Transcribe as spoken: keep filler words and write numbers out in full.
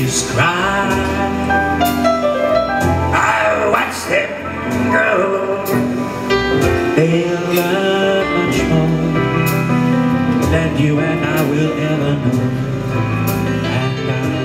babies cry. I watch them grow. They'll learn much more than you and I will ever know. And I